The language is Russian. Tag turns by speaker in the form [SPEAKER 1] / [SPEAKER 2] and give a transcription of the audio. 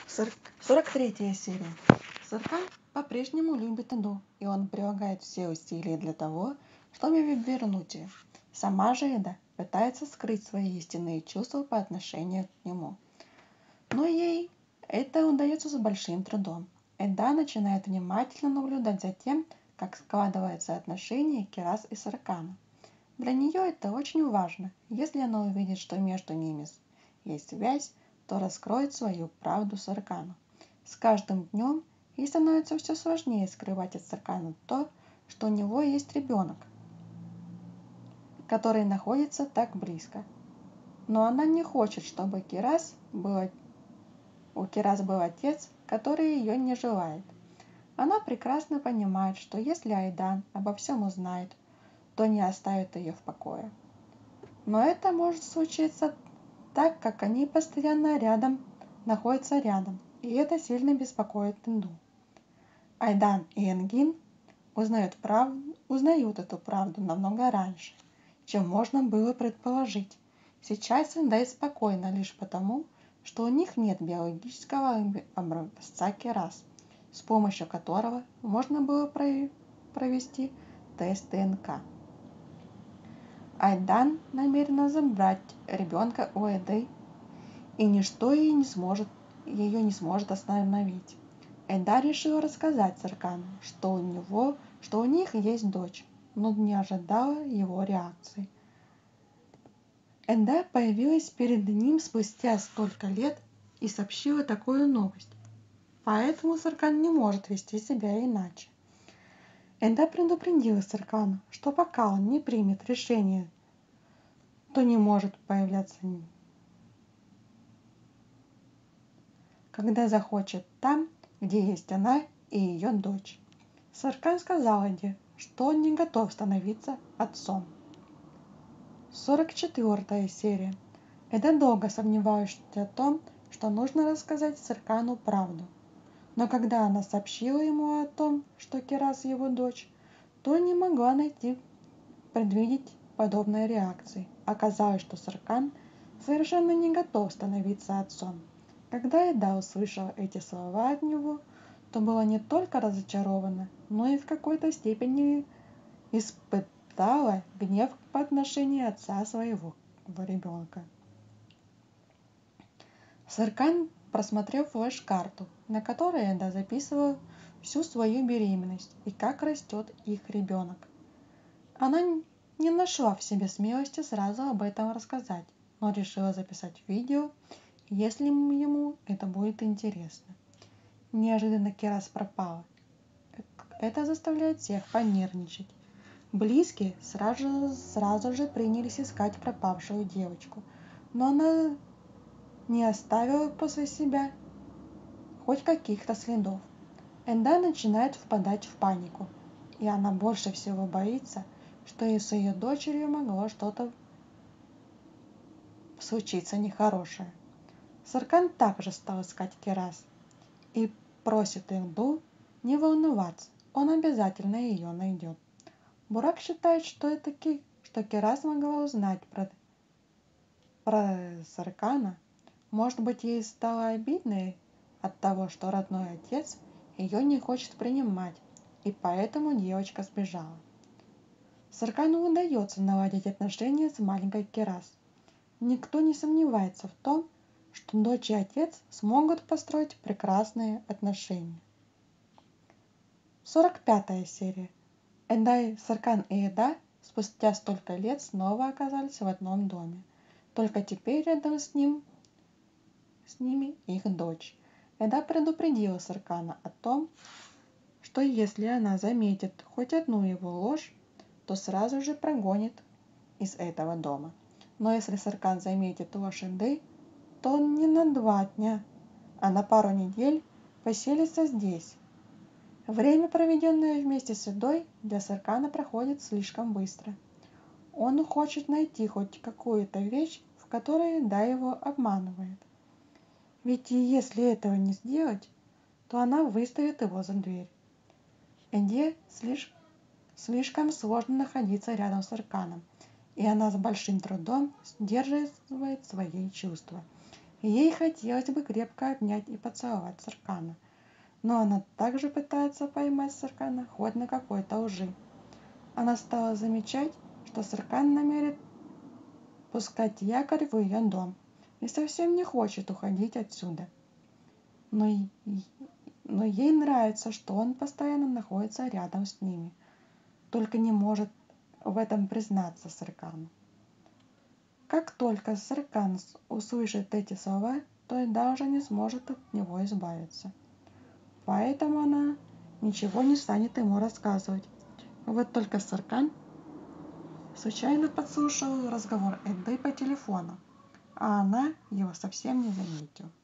[SPEAKER 1] 43 серия. Саркан по-прежнему любит Эду, и он прилагает все усилия для того, чтобы вернуть ее. Сама же Эда пытается скрыть свои истинные чувства по отношению к нему. Но ей это удается с большим трудом. Эда начинает внимательно наблюдать за тем, как складываются отношения Кирас и Саркана. Для нее это очень важно. Если она увидит, что между ними есть связь, то раскроет свою правду Саркану. С каждым днем ей становится все сложнее скрывать от Саркана то, что у него есть ребенок, который находится так близко. Но она не хочет, чтобы у Кирас был отец, который ее не желает. Она прекрасно понимает, что если Айдан обо всем узнает, то не оставит ее в покое. Но это может случиться так как они постоянно находятся рядом, и это сильно беспокоит Инду. Айдан и Энгин узнают эту правду намного раньше, чем можно было предположить. Сейчас Инда спокойна лишь потому, что у них нет биологического образца Кирас, с помощью которого можно было провести тест ДНК. Айдан намерена забрать ребенка у Эды, и ничто ее не сможет остановить. Эда решила рассказать Саркану, что у них есть дочь, но не ожидала его реакции. Эда появилась перед ним спустя столько лет и сообщила такую новость, поэтому Саркан не может вести себя иначе. Эда предупредила Саркана, что пока он не примет решение, то не может появляться когда захочет там, где есть она и ее дочь. Саркан сказал Эде, что он не готов становиться отцом. 44 серия. Эда долго сомневалась о том, что нужно рассказать Саркану правду. Но когда она сообщила ему о том, что Кирас его дочь, то не могла предвидеть подобной реакции. Оказалось, что Саркан совершенно не готов становиться отцом. Когда Эда услышала эти слова от него, то была не только разочарована, но и в какой-то степени испытала гнев по отношению отца своего ребенка. Саркан просмотрел флеш-карту, на которой Эда записывала всю свою беременность и как растет их ребенок. Она не нашла в себе смелости сразу об этом рассказать, но решила записать видео, если ему это будет интересно. Неожиданно Кирас пропала. Это заставляет всех понервничать. Близкие сразу же принялись искать пропавшую девочку, но она не оставила после себя хоть каких-то следов. Энда начинает впадать в панику, и она больше всего боится, что и с ее дочерью могло что-то случиться нехорошее. Саркан также стал искать Кирас и просит Энду не волноваться, он обязательно ее найдет. Бурак считает, что Кирас могла узнать про Саркана. Может быть, ей стало обидно от того, что родной отец ее не хочет принимать, и поэтому девочка сбежала. Саркану удается наладить отношения с маленькой Кирас. Никто не сомневается в том, что дочь и отец смогут построить прекрасные отношения. 45 серия. Саркан и Эда спустя столько лет снова оказались в одном доме. Только теперь рядом с ними их дочь. Эда предупредила Саркана о том, что если она заметит хоть одну его ложь, то сразу же прогонит из этого дома. Но если Саркан заметит ложь Эды, то он не на 2 дня, а на пару недель поселится здесь. Время, проведенное вместе с Эдой, для Саркана проходит слишком быстро. Он хочет найти хоть какую-то вещь, в которой Эда его обманывает. Ведь и если этого не сделать, то она выставит его за дверь. Эде слишком сложно находиться рядом с Сарканом, и она с большим трудом сдерживает свои чувства. Ей хотелось бы крепко обнять и поцеловать Серкана, но она также пытается поймать Серкана хоть на какой-то лжи. Она стала замечать, что Серкан намерен пускать якорь в ее дом и совсем не хочет уходить отсюда. Но, но ей нравится, что он постоянно находится рядом с ними, только не может в этом признаться Серкану. Как только Серкан услышит эти слова, то и даже не сможет от него избавиться. Поэтому она ничего не станет ему рассказывать. Вот только Серкан случайно подслушал разговор Эдды по телефону, а она его совсем не заметила.